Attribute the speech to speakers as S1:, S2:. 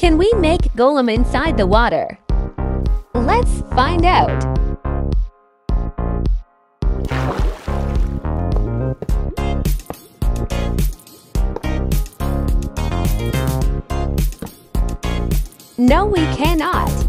S1: Can we make golem inside the water? Let's find out. No, we cannot.